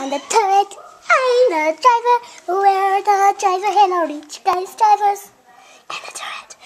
on the turret. I'm the driver. We're the driver. Hello, rich guys drivers. And the turret.